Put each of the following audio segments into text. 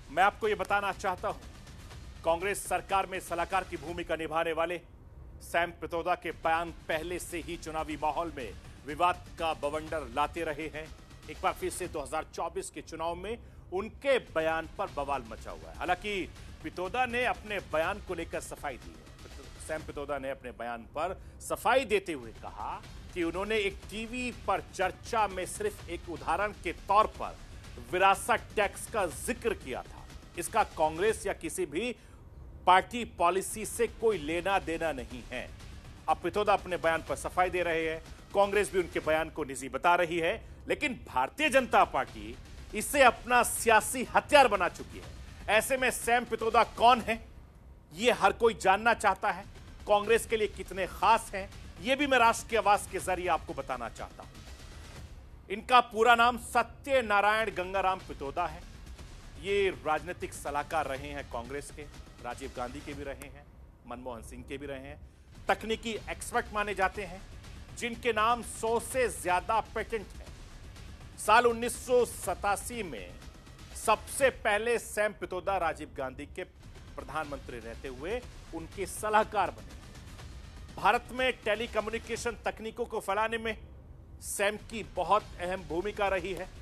मैं आपको यह बताना चाहता हूं, कांग्रेस सरकार में सलाहकार की भूमिका निभाने वाले सैम पित्रोदा के बयान पहले से ही चुनावी माहौल में विवाद का बवंडर लाते रहे हैं। एक बार फिर से 2024 के चुनाव में उनके बयान पर बवाल मचा हुआ है। हालांकि पित्रोदा ने अपने बयान को लेकर सफाई दी है। सैम पित्रोदा ने अपने बयान पर सफाई देते हुए कहा कि उन्होंने एक टीवी पर चर्चा में सिर्फ एक उदाहरण के तौर पर विरासत टैक्स का जिक्र किया था। इसका कांग्रेस या किसी भी पार्टी पॉलिसी से कोई लेना देना नहीं है। अब पित्रोदा अपने बयान पर सफाई दे रहे हैं, कांग्रेस भी उनके बयान को निजी बता रही है, लेकिन भारतीय जनता पार्टी इसे अपना सियासी हथियार बना चुकी है। ऐसे में सैम पित्रोदा कौन है, यह हर कोई जानना चाहता है। कांग्रेस के लिए कितने खास हैं, यह भी मैं राष्ट्र की आवाज के जरिए आपको बताना चाहता हूं। इनका पूरा नाम सत्यनारायण गंगाराम पित्रोदा है। ये राजनीतिक सलाहकार रहे हैं कांग्रेस के, राजीव गांधी के भी रहे हैं, मनमोहन सिंह के भी रहे हैं, तकनीकी एक्सपर्ट माने जाते हैं, जिनके नाम 100 से ज्यादा पेटेंट हैं। साल 1987 में सबसे पहले सैम पित्रोदा राजीव गांधी के प्रधानमंत्री रहते हुए उनके सलाहकार बने। भारत में टेलीकम्युनिकेशन तकनीकों को फैलाने में सैम की बहुत अहम भूमिका रही है।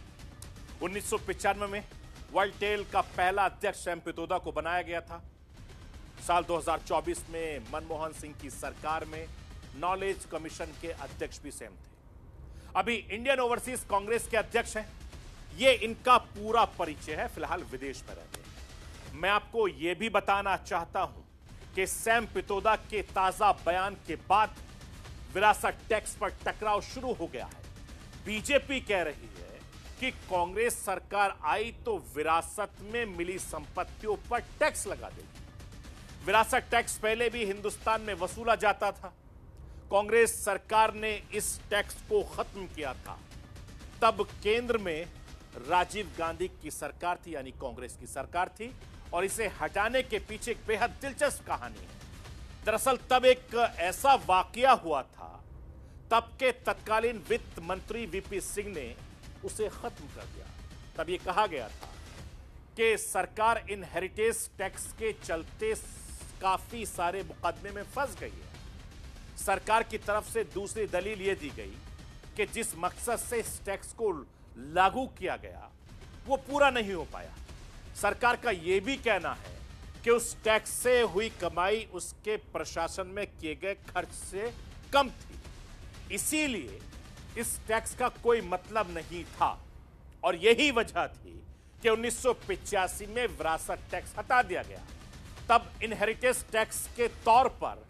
1995 में वर्ल्डटेल का पहला अध्यक्ष सैम पित्रोदा को बनाया गया था। साल 2024 में मनमोहन सिंह की सरकार में नॉलेज कमीशन के अध्यक्ष भी सैम थे। अभी इंडियन ओवरसीज कांग्रेस के अध्यक्ष हैं। ये इनका पूरा परिचय है, फिलहाल विदेश में रहते हैं। मैं आपको यह भी बताना चाहता हूं कि सैम पित्रोदा के ताजा बयान के बाद विरासत टैक्स पर टकराव शुरू हो गया है। बीजेपी कह रही है कि कांग्रेस सरकार आई तो विरासत में मिली संपत्तियों पर टैक्स लगा देगी। विरासत टैक्स पहले भी हिंदुस्तान में वसूला जाता था। कांग्रेस सरकार ने इस टैक्स को खत्म किया था। तब केंद्र में राजीव गांधी की सरकार थी, यानी कांग्रेस की सरकार थी, और इसे हटाने के पीछे एक बेहद दिलचस्प कहानी है। दरअसल तब एक ऐसा वाकया हुआ था, तब के तत्कालीन वित्त मंत्री वीपी सिंह ने उसे खत्म कर दिया। तब यह कहा गया था कि सरकार इनहेरिटेंस टैक्स के चलते काफी सारे मुकदमे में फंस गई है। सरकार की तरफ से दूसरी दलील यह दी गई कि जिस मकसद से इस टैक्स को लागू किया गया वो पूरा नहीं हो पाया। सरकार का यह भी कहना है कि उस टैक्स से हुई कमाई उसके प्रशासन में किए गए खर्च से कम थी, इसीलिए इस टैक्स का कोई मतलब नहीं था। और यही वजह थी कि 1985 में विरासत टैक्स हटा दिया गया। तब इनहेरिटेंस टैक्स के तौर पर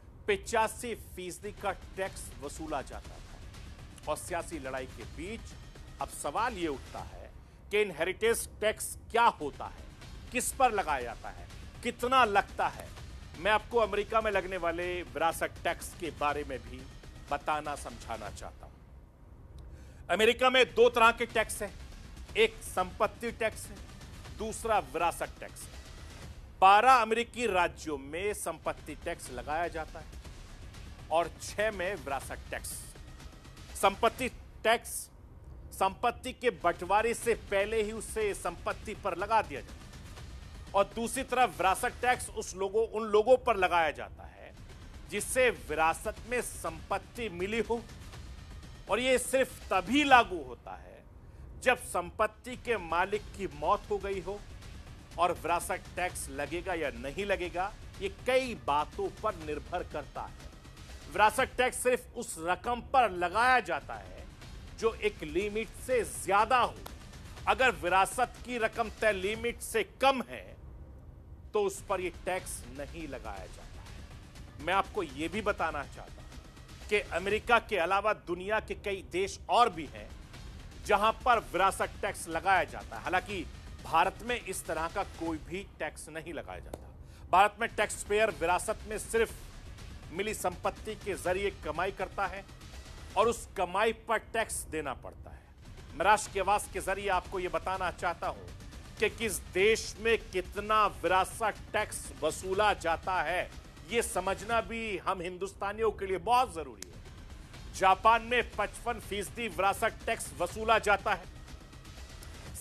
85% का टैक्स वसूला जाता था। और सियासी लड़ाई के बीच अब सवाल यह उठता है कि इनहेरिटेंस टैक्स क्या होता है, किस पर लगाया जाता है, कितना लगता है। मैं आपको अमेरिका में लगने वाले विरासत टैक्स के बारे में भी बताना समझाना चाहता हूं। अमेरिका में दो तरह के टैक्स हैं, एक संपत्ति टैक्स है, दूसरा विरासत टैक्स है। 12 अमेरिकी राज्यों में संपत्ति टैक्स लगाया जाता है और 6 में विरासत टैक्स। संपत्ति टैक्स संपत्ति के बंटवारे से पहले ही उसे संपत्ति पर लगा दिया जाता है, और दूसरी तरफ विरासत टैक्स उन लोगों पर लगाया जाता है जिससे विरासत में संपत्ति मिली हो, और यह सिर्फ तभी लागू होता है जब संपत्ति के मालिक की मौत हो गई हो। और विरासत टैक्स लगेगा या नहीं लगेगा, यह कई बातों पर निर्भर करता है। विरासत टैक्स सिर्फ उस रकम पर लगाया जाता है जो एक लिमिट से ज्यादा हो। अगर विरासत की रकम तय लिमिट से कम है तो उस पर यह टैक्स नहीं लगाया जाता है। मैं आपको यह भी बताना चाहता हूं कि अमेरिका के अलावा दुनिया के कई देश और भी हैं जहां पर विरासत टैक्स लगाया जाता है। हालांकि भारत में इस तरह का कोई भी टैक्स नहीं लगाया जाता। भारत में टैक्स पेयर विरासत में सिर्फ मिली संपत्ति के जरिए कमाई करता है और उस कमाई पर टैक्स देना पड़ता है। मैं राष्ट्र की आवाज के जरिए आपको यह बताना चाहता हूं कि किस देश में कितना विरासत टैक्स वसूला जाता है, यह समझना भी हम हिंदुस्तानियों के लिए बहुत जरूरी है। जापान में 55% विरासत टैक्स वसूला जाता है।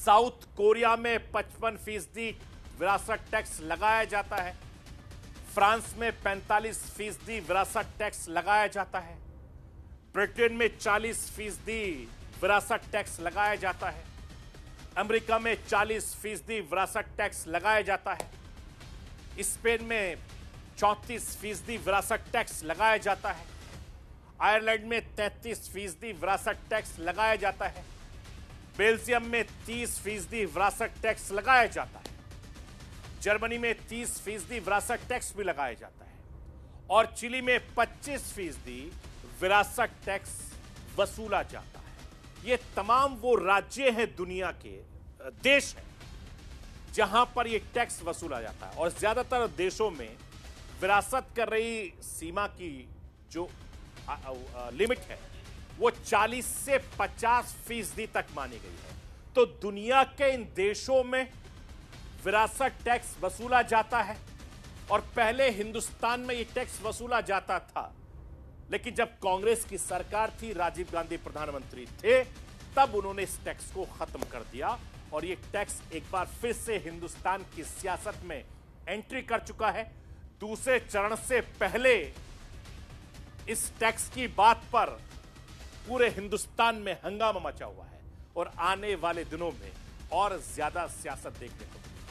साउथ कोरिया में 55% विरासत टैक्स लगाया जाता है। फ्रांस में 45% विरासत टैक्स लगाया जाता है। ब्रिटेन में 40% विरासत टैक्स लगाया जाता है। अमेरिका में 40% विरासत टैक्स लगाया जाता है। स्पेन में 34% विरासत टैक्स लगाया जाता है। आयरलैंड में 33% विरासत टैक्स लगाया जाता है। बेल्जियम में 30% विरासत टैक्स लगाया जाता है। जर्मनी में 30% विरासत टैक्स भी लगाया जाता है और चिली में 25% विरासत टैक्स वसूला जाता है। ये तमाम वो राज्य हैं, दुनिया के देश हैं जहां पर ये टैक्स वसूला जाता है और ज्यादातर देशों में विरासत कर रही सीमा की जो लिमिट है वो 40 से 50% तक मानी गई है। तो दुनिया के इन देशों में विरासत टैक्स वसूला जाता है और पहले हिंदुस्तान में ये टैक्स वसूला जाता था, लेकिन जब कांग्रेस की सरकार थी, राजीव गांधी प्रधानमंत्री थे, तब उन्होंने इस टैक्स को खत्म कर दिया और ये टैक्स एक बार फिर से हिंदुस्तान की सियासत में एंट्री कर चुका है। दूसरे चरण से पहले इस टैक्स की बात पर पूरे हिंदुस्तान में हंगामा मचा हुआ है और आने वाले दिनों में और ज्यादा सियासत देखने को